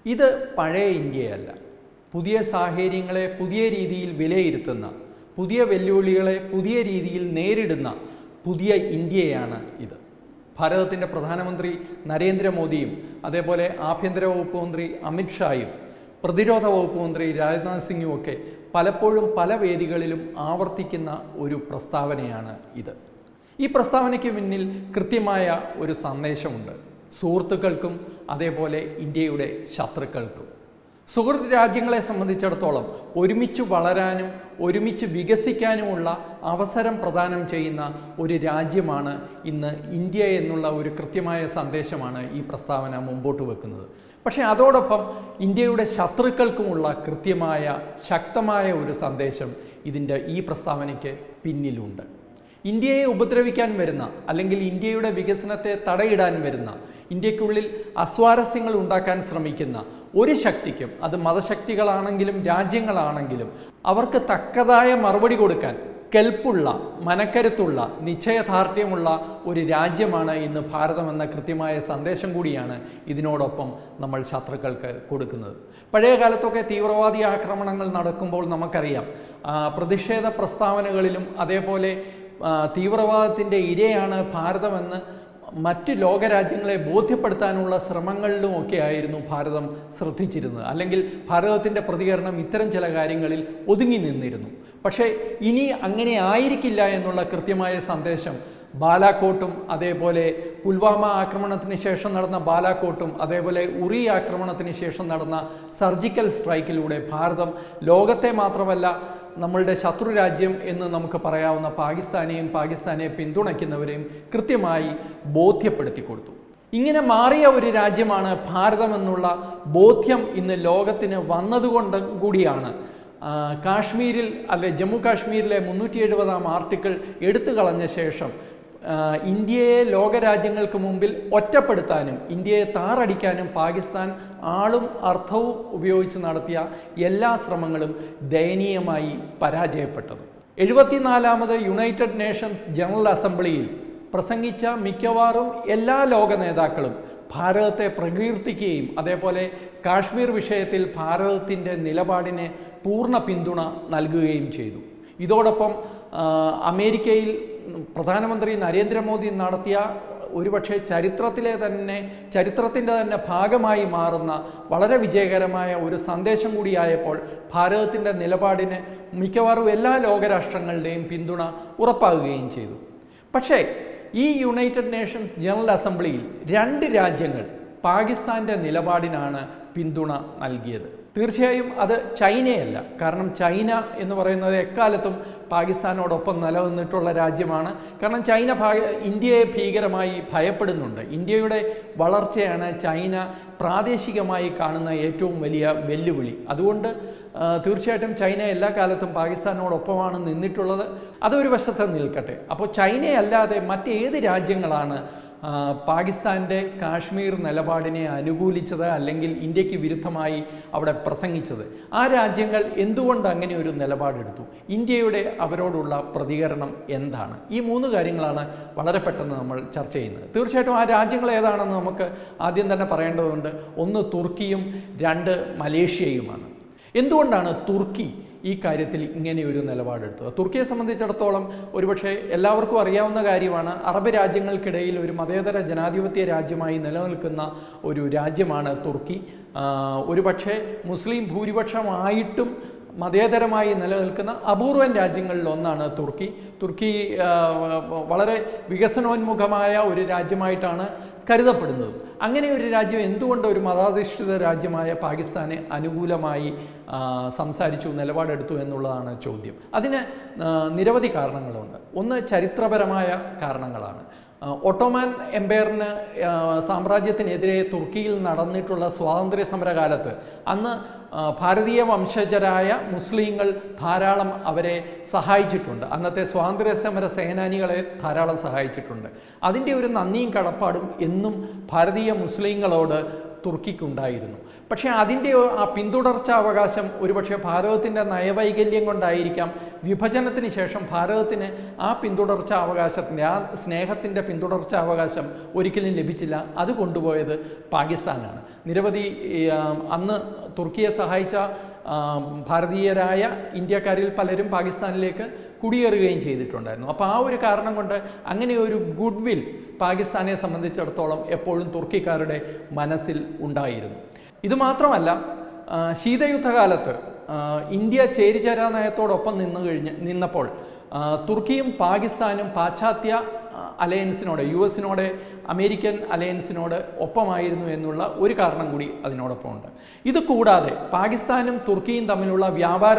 ഇത് പഴയ ഇന്ത്യയല്ല. പുതിയ സാഹചര്യങ്ങളെ പുതിയ രീതിയിൽ വിലയിരുത്തുന്ന, പുതിയ വെല്ലുവിളികളെ പുതിയ രീതിയിൽ നേരിടുന്ന പുതിയ ഇന്ത്യയാണ് ഇത്. ഭാരതത്തിൻ്റെ പ്രധാനമന്ത്രി നരേന്ദ്രമോദിയും അതേപോലെ ആഭ്യന്തര വകുപ്പ് മന്ത്രി അമിത്ഷായും പ്രതിരോധ വകുപ്പ് മന്ത്രി രാജ്നാഥ് സിംഗും ഒക്കെ പലപ്പോഴും പല വേദികളിലും ആവർത്തിക്കുന്ന ഒരു പ്രസ്താവനയാണ് ഇത്. ഈ പ്രസ്താവനയ്ക്ക് പിന്നിൽ കൃത്യമായ ഒരു സന്ദേശമുണ്ട്, സുഹൃത്തുക്കൾക്കും അതേപോലെ ഇന്ത്യയുടെ ശത്രുക്കൾക്കും. സുഹൃത്ത് രാജ്യങ്ങളെ സംബന്ധിച്ചിടത്തോളം ഒരുമിച്ച് വളരാനും ഒരുമിച്ച് വികസിക്കാനുമുള്ള അവസരം പ്രദാനം ചെയ്യുന്ന ഒരു രാജ്യമാണ് ഇന്ന് ഇന്ത്യ എന്നുള്ള ഒരു കൃത്യമായ സന്ദേശമാണ് ഈ പ്രസ്താവന മുമ്പോട്ട് വെക്കുന്നത്. പക്ഷേ അതോടൊപ്പം ഇന്ത്യയുടെ ശത്രുക്കൾക്കുമുള്ള കൃത്യമായ ശക്തമായ ഒരു സന്ദേശം ഈ പ്രസ്താവനയ്ക്ക് പിന്നിലുണ്ട്. ഇന്ത്യയെ ഉപദ്രവിക്കാൻ വരുന്ന അല്ലെങ്കിൽ ഇന്ത്യയുടെ വികസനത്തെ തടയിടാൻ വരുന്ന, ഇന്ത്യക്കുള്ളിൽ അസ്വാരസ്യങ്ങൾ ഉണ്ടാക്കാൻ ശ്രമിക്കുന്ന ഒരു ശക്തിക്കും, അത് മതശക്തികളാണെങ്കിലും രാജ്യങ്ങളാണെങ്കിലും, അവർക്ക് തക്കതായ മറുപടി കൊടുക്കാൻ കെൽപ്പുള്ള, മനക്കരുത്തുള്ള, നിശ്ചയദാർഢ്യമുള്ള ഒരു രാജ്യമാണ് ഇന്ന് ഭാരതമെന്ന കൃത്യമായ സന്ദേശം കൂടിയാണ് ഇതിനോടൊപ്പം നമ്മൾ ശത്രുക്കൾക്ക് കൊടുക്കുന്നത്. പഴയ കാലത്തൊക്കെ തീവ്രവാദി ആക്രമണങ്ങൾ നടക്കുമ്പോൾ നമുക്കറിയാം, പ്രതിഷേധ പ്രസ്താവനകളിലും അതേപോലെ തീവ്രവാദത്തിൻ്റെ ഇരയാണ് ഭാരതമെന്ന് മറ്റ് ലോകരാജ്യങ്ങളെ ബോധ്യപ്പെടുത്താനുള്ള ശ്രമങ്ങളിലുമൊക്കെ ആയിരുന്നു ഭാരതം ശ്രദ്ധിച്ചിരുന്നത്. അല്ലെങ്കിൽ ഭാരതത്തിൻ്റെ പ്രതികരണം ഇത്തരം ചില കാര്യങ്ങളിൽ ഒതുങ്ങി നിന്നിരുന്നു. പക്ഷേ ഇനി അങ്ങനെ ആയിരിക്കില്ല എന്നുള്ള കൃത്യമായ സന്ദേശം ബാലാക്കോട്ടും അതേപോലെ പുൽവാമ ആക്രമണത്തിന് ശേഷം നടന്ന ബാലാക്കോട്ടും അതേപോലെ ഉറി ആക്രമണത്തിന് ശേഷം നടന്ന സർജിക്കൽ സ്ട്രൈക്കിലൂടെ ഭാരതം ലോകത്തെ മാത്രമല്ല നമ്മളുടെ ശത്രു രാജ്യം എന്ന് നമുക്ക് പറയാവുന്ന പാകിസ്ഥാനെ പിന്തുണയ്ക്കുന്നവരെയും കൃത്യമായി ബോധ്യപ്പെടുത്തി കൊടുത്തു. ഇങ്ങനെ മാറിയ ഒരു രാജ്യമാണ് ഭാരതമെന്നുള്ള ബോധ്യം ഇന്ന് ലോകത്തിന് വന്നതുകൊണ്ട് കൂടിയാണ് കാശ്മീരിൽ ജമ്മു കാശ്മീരിലെ 370-ാം ആർട്ടിക്കിൾ എടുത്തു കളഞ്ഞ ശേഷം ഇന്ത്യയെ ലോകരാജ്യങ്ങൾക്ക് മുമ്പിൽ ഒറ്റപ്പെടുത്താനും ഇന്ത്യയെ താറടിക്കാനും പാകിസ്ഥാൻ ആളും അർത്ഥവും ഉപയോഗിച്ച് നടത്തിയ എല്ലാ ശ്രമങ്ങളും ദയനീയമായി പരാജയപ്പെട്ടത്. 74-ാമത് യുണൈറ്റഡ് നേഷൻസ് ജനറൽ അസംബ്ലിയിൽ പ്രസംഗിച്ച മിക്കവാറും എല്ലാ ലോക നേതാക്കളും ഭാരതത്തെ പ്രകീർത്തിക്കുകയും അതേപോലെ കാശ്മീർ വിഷയത്തിൽ ഭാരതത്തിൻ്റെ നിലപാടിന് പൂർണ്ണ പിന്തുണ നൽകുകയും ചെയ്തു. ഇതോടൊപ്പം അമേരിക്കയിൽ പ്രധാനമന്ത്രി നരേന്ദ്രമോദി നടത്തിയ ഒരുപക്ഷെ ചരിത്രത്തിൻ്റെ തന്നെ ഭാഗമായി മാറുന്ന വളരെ വിജയകരമായ ഒരു സന്ദേശം കൂടിയായപ്പോൾ ഭാരതത്തിൻ്റെ നിലപാടിന് മിക്കവാറും എല്ലാ ലോകരാഷ്ട്രങ്ങളുടെയും പിന്തുണ ഉറപ്പാകുകയും ചെയ്തു. പക്ഷേ ഈ യുണൈറ്റഡ് നേഷൻസ് ജനറൽ അസംബ്ലിയിൽ 2 രാജ്യങ്ങൾ പാകിസ്ഥാൻ്റെ നിലപാടിനാണ് പിന്തുണ നൽകിയത്. തീർച്ചയായും അത് ചൈനയല്ല. കാരണം ചൈന എന്ന് പറയുന്നത് എക്കാലത്തും പാകിസ്ഥാനോടൊപ്പം നിലനിന്നിട്ടുള്ള രാജ്യമാണ്. കാരണം ചൈന ഇന്ത്യയെ ഭീകരമായി ഭയപ്പെടുന്നുണ്ട്. ഇന്ത്യയുടെ വളർച്ചയാണ് ചൈന പ്രാദേശികമായി കാണുന്ന ഏറ്റവും വലിയ വെല്ലുവിളി. അതുകൊണ്ട് തീർച്ചയായിട്ടും ചൈന എല്ലാ കാലത്തും പാകിസ്ഥാനോടൊപ്പമാണ് നിന്നിട്ടുള്ളത്. അതൊരു വശത്ത് നിൽക്കട്ടെ. അപ്പോൾ ചൈനയല്ലാതെ മറ്റേത് രാജ്യങ്ങളാണ് പാകിസ്ഥാൻ്റെ കാശ്മീർ നിലപാടിനെ അനുകൂലിച്ചത് അല്ലെങ്കിൽ ഇന്ത്യക്ക് വിരുദ്ധമായി അവിടെ പ്രസംഗിച്ചത്? ആ രാജ്യങ്ങൾ എന്തുകൊണ്ട് അങ്ങനെ ഒരു നിലപാടെടുത്തു? ഇന്ത്യയുടെ അവരോടുള്ള പ്രതികരണം എന്താണ്? ഈ 3 കാര്യങ്ങളാണ് വളരെ പെട്ടെന്ന് നമ്മൾ ചർച്ച ചെയ്യുന്നത്. തീർച്ചയായിട്ടും ആ രാജ്യങ്ങൾ ഏതാണെന്ന് നമുക്ക് ആദ്യം തന്നെ പറയേണ്ടതുണ്ട്. 1 തുർക്കിയും 2 മലേഷ്യയുമാണ്. എന്തുകൊണ്ടാണ് തുർക്കി ഈ കാര്യത്തിൽ ഇങ്ങനെയൊരു നിലപാടെടുത്തത്? തുർക്കിയെ സംബന്ധിച്ചിടത്തോളം ഒരുപക്ഷെ എല്ലാവർക്കും അറിയാവുന്ന കാര്യമാണ്, അറബ് രാജ്യങ്ങൾക്കിടയിൽ ഒരു മതേതര ജനാധിപത്യ രാജ്യമായി നിലനിൽക്കുന്ന ഒരു രാജ്യമാണ് തുർക്കി. ഒരുപക്ഷെ മുസ്ലിം ഭൂരിപക്ഷമായിട്ടും മതേതരമായി നിലനിൽക്കുന്ന അപൂർവൻ രാജ്യങ്ങളിൽ ഒന്നാണ് തുർക്കി. തുർക്കി വളരെ വികസനോന്മുഖമായ ഒരു രാജ്യമായിട്ടാണ് കരുതപ്പെടുന്നത്. അങ്ങനെ ഒരു രാജ്യം എന്തുകൊണ്ട് ഒരു മതാധിഷ്ഠിത രാജ്യമായ പാകിസ്ഥാനെ അനുകൂലമായി സംസാരിച്ചു, നിലപാടെടുത്തു എന്നുള്ളതാണ് ചോദ്യം. അതിന് നിരവധി കാരണങ്ങളുണ്ട്. ഒന്ന് ചരിത്രപരമായ കാരണങ്ങളാണ്. ഒട്ടോമാൻ എംപയറിന് സാമ്രാജ്യത്തിനെതിരെ തുർക്കിയിൽ നടന്നിട്ടുള്ള സ്വാതന്ത്ര്യ സമരകാലത്ത് അന്ന് ഭാരതീയ വംശജരായ മുസ്ലിങ്ങൾ ധാരാളം അവരെ സഹായിച്ചിട്ടുണ്ട്. അന്നത്തെ സ്വാതന്ത്ര്യ സമര സേനാനികളെ ധാരാളം സഹായിച്ചിട്ടുണ്ട്. അതിൻ്റെ ഒരു നന്ദിയും കടപ്പാടും എന്നും ഭാരതീയ മുസ്ലിങ്ങളോട് തുർക്കിക്കുണ്ടായിരുന്നു. പക്ഷേ അതിൻ്റെ ആ പിന്തുടർച്ചാ അവകാശം ഒരുപക്ഷെ ഭാരതത്തിൻ്റെ നയവൈകല്യം കൊണ്ടായിരിക്കാം വിഭജനത്തിന് ശേഷം ഭാരതത്തിന് ആ പിന്തുടർച്ചാ അവകാശത്തിൻ്റെ, ആ സ്നേഹത്തിൻ്റെ പിന്തുടർച്ചാ അവകാശം ഒരിക്കലും ലഭിച്ചില്ല. അത് കൊണ്ടുപോയത് പാകിസ്ഥാനാണ്. നിരവധി അന്ന് തുർക്കിയെ സഹായിച്ച ഭാരതീയരായ ഇന്ത്യക്കാരിൽ പലരും പാകിസ്ഥാനിലേക്ക് കുടിയേറുകയും ചെയ്തിട്ടുണ്ടായിരുന്നു. അപ്പോൾ ആ ഒരു കാരണം കൊണ്ട് അങ്ങനെ ഒരു ഗുഡ് വിൽ പാകിസ്ഥാനെ സംബന്ധിച്ചിടത്തോളം എപ്പോഴും തുർക്കിക്കാരുടെ മനസ്സിൽ ഉണ്ടായിരുന്നു. ഇതുമാത്രമല്ല, ശീതയുദ്ധകാലത്ത് ഇന്ത്യ ചേരിചേരാ നയത്തോടൊപ്പം നിന്നപ്പോൾ തുർക്കിയും പാകിസ്ഥാനും പാശ്ചാത്യ അലയൻസിനോട്, US-നോട്, അമേരിക്കൻ അലയൻസിനോട് ഒപ്പമായിരുന്നു എന്നുള്ള ഒരു കാരണം കൂടി അതിനോടൊപ്പമുണ്ട്. ഇത് കൂടാതെ പാകിസ്ഥാനും തുർക്കിയും തമ്മിലുള്ള വ്യാപാര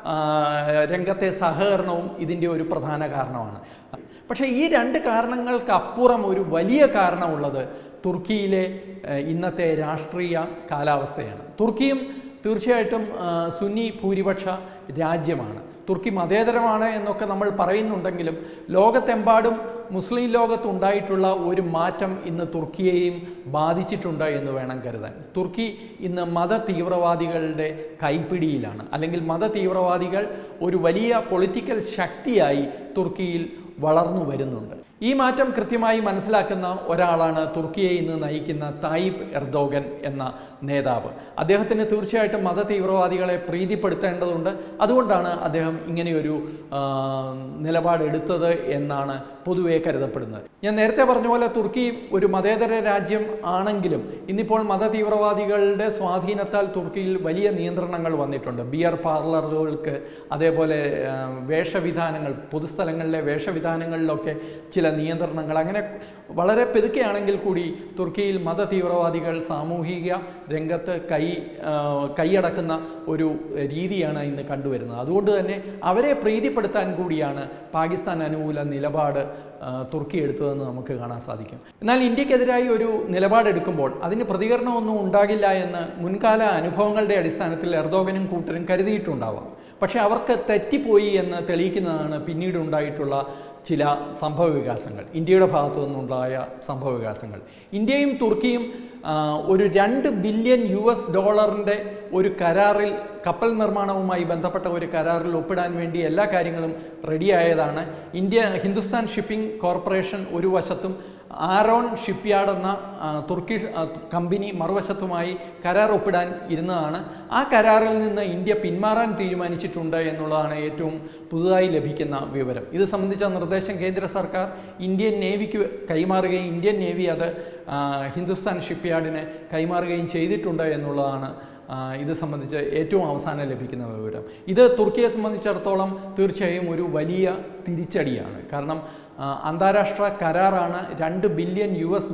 രംഗത്തെ സഹകരണവും ഇതിൻ്റെ ഒരു പ്രധാന കാരണമാണ്. പക്ഷേ ഈ രണ്ട് കാരണങ്ങൾക്കപ്പുറം ഒരു വലിയ കാരണമുള്ളത് തുർക്കിയിലെ ഇന്നത്തെ രാഷ്ട്രീയ കാലാവസ്ഥയാണ്. തുർക്കിയും തീർച്ചയായിട്ടും സുന്നി ഭൂരിപക്ഷ രാജ്യമാണ്. തുർക്കി മതേതരമാണ് എന്നൊക്കെ നമ്മൾ പറയുന്നുണ്ടെങ്കിലും ലോകത്തെമ്പാടും മുസ്ലിം ലോകത്തുണ്ടായിട്ടുള്ള ഒരു മാറ്റം ഇന്ന് തുർക്കിയെയും ബാധിച്ചിട്ടുണ്ട് എന്ന് വേണം കരുതാൻ. തുർക്കി ഇന്ന് മത തീവ്രവാദികളുടെ കൈപ്പിടിയിലാണ്, അല്ലെങ്കിൽ മത തീവ്രവാദികൾ ഒരു വലിയ പൊളിറ്റിക്കൽ ശക്തിയായി തുർക്കിയിൽ വളർന്നു വരുന്നുണ്ട്. ഈ മാറ്റം കൃത്യമായി മനസ്സിലാക്കുന്ന ഒരാളാണ് തുർക്കിയെ ഇന്ന് നയിക്കുന്ന തായിപ്പ് എർദോഗൻ എന്ന നേതാവ്. അദ്ദേഹത്തിന് തീർച്ചയായിട്ടും മത തീവ്രവാദികളെ പ്രീതിപ്പെടുത്തേണ്ടതുണ്ട്. അതുകൊണ്ടാണ് അദ്ദേഹം ഇങ്ങനെയൊരു നിലപാടെടുത്തത് എന്നാണ് പൊതുവെ കരുതപ്പെടുന്നത്. ഞാൻ നേരത്തെ പറഞ്ഞ പോലെ തുർക്കി ഒരു മതേതര രാജ്യം ആണെങ്കിലും ഇന്നിപ്പോൾ മത തീവ്രവാദികളുടെ സ്വാധീനത്താൽ തുർക്കിയിൽ വലിയ നിയന്ത്രണങ്ങൾ വന്നിട്ടുണ്ട്. ബിയർ പാർലറുകൾക്ക്, അതേപോലെ വേഷവിധാനങ്ങൾ, പൊതുസ്ഥലങ്ങളിലെ വേഷവിധാനങ്ങളിലൊക്കെ ചില നിയന്ത്രണങ്ങൾ, അങ്ങനെ വളരെ പെതുക്കെയാണെങ്കിൽ കൂടി തുർക്കിയിൽ മത തീവ്രവാദികൾ സാമൂഹിക രംഗത്ത് കൈയടക്കുന്ന ഒരു രീതിയാണ് ഇന്ന് കണ്ടുവരുന്നത്. അതുകൊണ്ട് തന്നെ അവരെ പ്രീതിപ്പെടുത്താൻ കൂടിയാണ് പാകിസ്ഥാൻ അനുകൂല നിലപാട് തുർക്കി എടുത്തതെന്ന് നമുക്ക് കാണാൻ സാധിക്കും. എന്നാൽ ഇന്ത്യക്കെതിരായി ഒരു നിലപാടെടുക്കുമ്പോൾ അതിന് പ്രതികരണമൊന്നും ഉണ്ടാകില്ല എന്ന് മുൻകാല അനുഭവങ്ങളുടെ അടിസ്ഥാനത്തിൽ എർദോഗനും കൂട്ടരും കരുതിയിട്ടുണ്ടാവാം. പക്ഷേ അവർക്ക് തെറ്റിപ്പോയി എന്ന് തെളിയിക്കുന്നതാണ് പിന്നീട് ഉണ്ടായിട്ടുള്ള ചില സംഭവവികാസങ്ങൾ, ഇന്ത്യയുടെ ഭാഗത്തു നിന്നുണ്ടായ സംഭവവികാസങ്ങൾ. ഇന്ത്യയും തുർക്കിയും ഒരു $2 ബില്യൺ ഒരു കരാറിൽ, കപ്പൽ നിർമ്മാണവുമായി ബന്ധപ്പെട്ട ഒരു കരാറിൽ ഒപ്പിടാൻ വേണ്ടി എല്ലാ കാര്യങ്ങളും റെഡിയായതാണ്. ഹിന്ദുസ്ഥാൻ ഷിപ്പിംഗ് കോർപ്പറേഷൻ ഒരു വശത്തും ആരോൺ ഷിപ്പ്യാർഡ് എന്ന തുർക്കിഷ് കമ്പനി മറുവശത്തുമായി കരാർ ഒപ്പിടാൻ ഇരുന്നതാണ്. ആ കരാറിൽ നിന്ന് ഇന്ത്യ പിന്മാറാൻ തീരുമാനിച്ചിട്ടുണ്ട് എന്നുള്ളതാണ് ഏറ്റവും പുതുതായി ലഭിക്കുന്ന വിവരം. ഇത് സംബന്ധിച്ച നിർദ്ദേശം കേന്ദ്ര സർക്കാർ ഇന്ത്യൻ നേവിക്ക് കൈമാറുകയും ഇന്ത്യൻ നേവി അത് ഹിന്ദുസ്ഥാൻ ഷിപ്പ്യാർഡിന് കൈമാറുകയും ചെയ്തിട്ടുണ്ട് എന്നുള്ളതാണ് ഇത് സംബന്ധിച്ച് ഏറ്റവും അവസാനം ലഭിക്കുന്ന വിവരം. ഇത് തുർക്കിയെ സംബന്ധിച്ചിടത്തോളം തീർച്ചയായും ഒരു വലിയ തിരിച്ചടിയാണ്. കാരണം അന്താരാഷ്ട്ര കരാറാണ്, $2 ബില്യൺ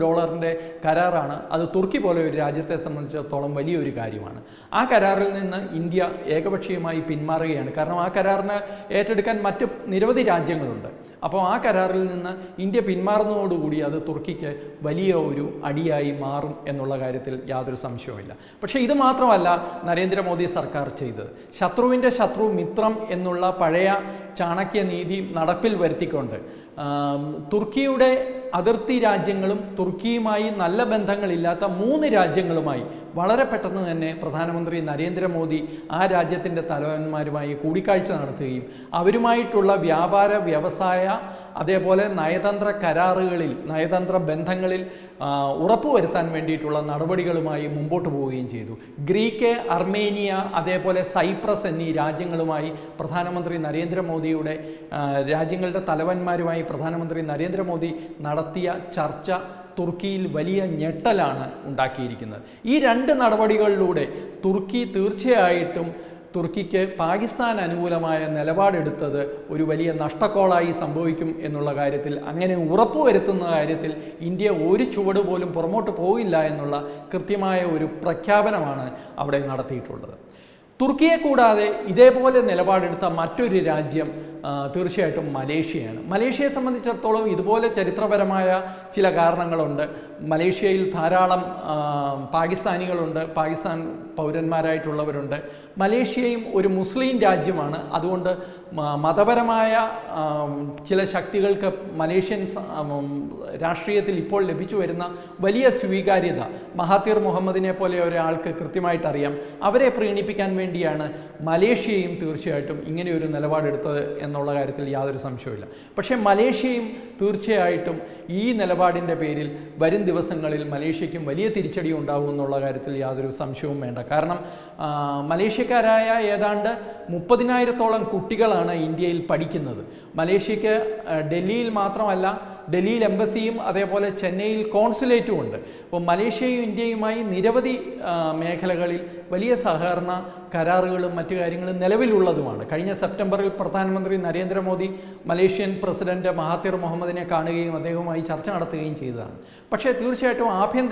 കരാറാണ്. അത് തുർക്കി പോലെ ഒരു രാജ്യത്തെ സംബന്ധിച്ചിടത്തോളം വലിയൊരു കാര്യമാണ്. ആ കരാറിൽ നിന്ന് ഇന്ത്യ ഏകപക്ഷീയമായി പിന്മാറുകയാണ്. കാരണം ആ കരാറിന് ഏറ്റെടുക്കാൻ മറ്റ് നിരവധി രാജ്യങ്ങളുണ്ട്. അപ്പോൾ ആ കരാറിൽ നിന്ന് ഇന്ത്യ പിന്മാറുന്നതോടുകൂടി അത് തുർക്കിക്ക് വലിയ ഒരു അടിയായി മാറും എന്നുള്ള കാര്യത്തിൽ യാതൊരു സംശയവുമില്ല. പക്ഷേ ഇത് മാത്രമല്ല നരേന്ദ്രമോദി സർക്കാർ ചെയ്തത്. ശത്രുവിൻ്റെ ശത്രു മിത്രം എന്നുള്ള പഴയ ചാണക്യ നീതി നടപ്പിൽ വരുത്തിക്കൊണ്ട് തുർക്കിയുടെ അതിർത്തി രാജ്യങ്ങളും തുർക്കിയുമായി നല്ല ബന്ധങ്ങളില്ലാത്ത 3 രാജ്യങ്ങളുമായി വളരെ പെട്ടെന്ന് തന്നെ പ്രധാനമന്ത്രി നരേന്ദ്രമോദി ആ രാജ്യത്തിൻ്റെ തലവന്മാരുമായി കൂടിക്കാഴ്ച നടത്തുകയും അവരുമായിട്ടുള്ള വ്യാപാര, വ്യവസായ, അതേപോലെ നയതന്ത്ര കരാറുകളിൽ, നയതന്ത്ര ബന്ധങ്ങളിൽ ഉറപ്പുവരുത്താൻ വേണ്ടിയിട്ടുള്ള നടപടികളുമായി മുമ്പോട്ട് പോവുകയും ചെയ്തു. ഗ്രീക്ക്, അർമേനിയ, അതേപോലെ സൈപ്രസ് എന്നീ രാജ്യങ്ങളുമായി പ്രധാനമന്ത്രി നരേന്ദ്രമോദിയുടെ രാജ്യങ്ങളുടെ തലവന്മാരുമായി പ്രധാനമന്ത്രി നരേന്ദ്രമോദി നടത്തിയ ചർച്ച തുർക്കിയിൽ വലിയ ഞെട്ടലാണ് ഉണ്ടാക്കിയിരിക്കുന്നത്. ഈ 2 നടപടികളിലൂടെ തുർക്കി തീർച്ചയായിട്ടും തുർക്കിക്ക് പാകിസ്ഥാൻ അനുകൂലമായ നിലപാടെടുത്തത് ഒരു വലിയ നഷ്ടക്കോളായി സംഭവിക്കും എന്നുള്ള കാര്യത്തിൽ, അങ്ങനെ ഉറപ്പുവരുത്തുന്ന കാര്യത്തിൽ ഇന്ത്യ ഒരു ചുവട് പോലും പുറമോട്ട് പോകില്ല എന്നുള്ള കൃത്യമായ ഒരു പ്രഖ്യാപനമാണ് അവിടെ നടത്തിയിട്ടുള്ളത്. തുർക്കിയെ കൂടാതെ ഇതേപോലെ നിലപാടെടുത്ത മറ്റൊരു രാജ്യം തീർച്ചയായിട്ടും മലേഷ്യയാണ്. മലേഷ്യയെ സംബന്ധിച്ചിടത്തോളം ഇതുപോലെ ചരിത്രപരമായ ചില കാരണങ്ങളുണ്ട്. മലേഷ്യയിൽ ധാരാളം പാകിസ്ഥാനികളുണ്ട്, പാകിസ്ഥാൻ പൗരന്മാരായിട്ടുള്ളവരുണ്ട്. മലേഷ്യയും ഒരു മുസ്ലിം രാജ്യമാണ്. അതുകൊണ്ട് മതപരമായ ചില ശക്തികൾക്ക് മലേഷ്യൻ രാഷ്ട്രീയത്തിൽ ഇപ്പോൾ ലഭിച്ചു വരുന്ന വലിയ സ്വീകാര്യത മഹാതിർ മുഹമ്മദിനെ പോലെ ഒരാൾക്ക് കൃത്യമായിട്ടറിയാം. അവരെ പ്രീണിപ്പിക്കാൻ വേണ്ടിയാണ് മലേഷ്യയും തീർച്ചയായിട്ടും ഇങ്ങനെയൊരു നിലപാടെടുത്തത് എന്നുള്ള കാര്യത്തിൽ യാതൊരു സംശയവുമില്ല. പക്ഷേ മലേഷ്യയും തീർച്ചയായിട്ടും ഈ നിലപാടിൻ്റെ പേരിൽ വരും ദിവസങ്ങളിൽ മലേഷ്യയ്ക്കും വലിയ തിരിച്ചടി ഉണ്ടാകും എന്നുള്ള കാര്യത്തിൽ യാതൊരു സംശയവും വേണ്ട. കാരണം മലേഷ്യക്കാരായ ഏതാണ്ട് 30,000-ഓളം കുട്ടികളാണ് ഇന്ത്യയിൽ പഠിക്കുന്നത്. മലേഷ്യയ്ക്ക് ഡൽഹിയിൽ മാത്രമല്ല, ഡൽഹിയിൽ എംബസിയും അതേപോലെ ചെന്നൈയിൽ കോൺസുലേറ്റും ഉണ്ട്. അപ്പോൾ മലേഷ്യയും ഇന്ത്യയുമായി നിരവധി മേഖലകളിൽ വലിയ സഹകരണ കരാറുകളും മറ്റു കാര്യങ്ങളും നിലവിലുള്ളതുമാണ്. കഴിഞ്ഞ സെപ്റ്റംബറിൽ പ്രധാനമന്ത്രി നരേന്ദ്രമോദി മലേഷ്യൻ പ്രസിഡന്റ് മഹാതിർ മുഹമ്മദിനെ കാണുകയും അദ്ദേഹവുമായി ചർച്ച നടത്തുകയും ചെയ്തതാണ്. പക്ഷേ തീർച്ചയായിട്ടും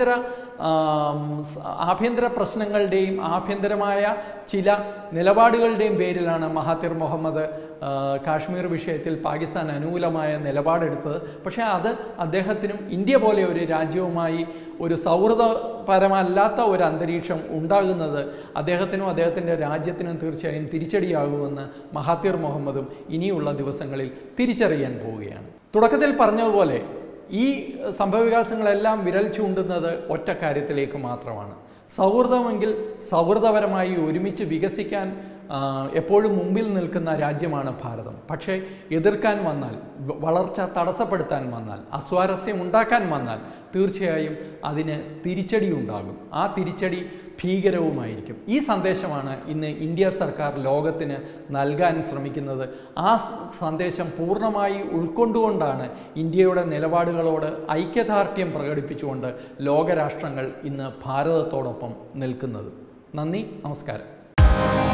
ആഭ്യന്തര പ്രശ്നങ്ങളുടെയും ആഭ്യന്തരമായ ചില നിലപാടുകളുടെയും പേരിലാണ് മഹാതിർ മുഹമ്മദ് കാശ്മീർ വിഷയത്തിൽ പാകിസ്ഥാൻ അനുകൂലമായ നിലപാടെടുത്തത്. പക്ഷേ അത് അദ്ദേഹത്തിനും ഇന്ത്യ പോലെ ഒരു രാജ്യവുമായി ഒരു സൗഹൃദപരമല്ലാത്ത ഒരു അന്തരീക്ഷം ഉണ്ടാകുന്നത് അദ്ദേഹത്തിനും അദ്ദേഹത്തിൻ്റെ രാജ്യത്തിനും തീർച്ചയായും തിരിച്ചടിയാകുമെന്ന് മഹാതിർ മുഹമ്മദും ഇനിയുള്ള ദിവസങ്ങളിൽ തിരിച്ചറിയാൻ പോവുകയാണ്. തുടക്കത്തിൽ പറഞ്ഞതുപോലെ ഈ സംഭവവികാസങ്ങളെല്ലാം വിരൽ ചൂണ്ടുന്നത് ഒറ്റ കാര്യത്തിലേക്ക് മാത്രമാണ്. സൗഹൃദമെങ്കിൽ സൗഹൃദപരമായി ഒരുമിച്ച് വികസിക്കാൻ എപ്പോഴും മുമ്പിൽ നിൽക്കുന്ന രാജ്യമാണ് ഭാരതം. പക്ഷേ എതിർക്കാൻ വന്നാൽ, വളർച്ച തടസ്സപ്പെടുത്താൻ വന്നാൽ, അസ്വാരസ്യം ഉണ്ടാക്കാൻ വന്നാൽ തീർച്ചയായും അതിന് തിരിച്ചടി ഉണ്ടാകും. ആ തിരിച്ചടി ഭീകരവുമായിരിക്കും. ഈ സന്ദേശമാണ് ഇന്ന് ഇന്ത്യ സർക്കാർ ലോകത്തിന് നൽകാൻ ശ്രമിക്കുന്നത്. ആ സന്ദേശം പൂർണ്ണമായി ഉൾക്കൊണ്ടുകൊണ്ടാണ് ഇന്ത്യയുടെ നിലപാടുകളോട് ഐക്യദാർഢ്യം പ്രകടിപ്പിച്ചുകൊണ്ട് ലോകരാഷ്ട്രങ്ങൾ ഇന്ന് ഭാരതത്തോടൊപ്പം നിൽക്കുന്നത്. നന്ദി, നമസ്കാരം.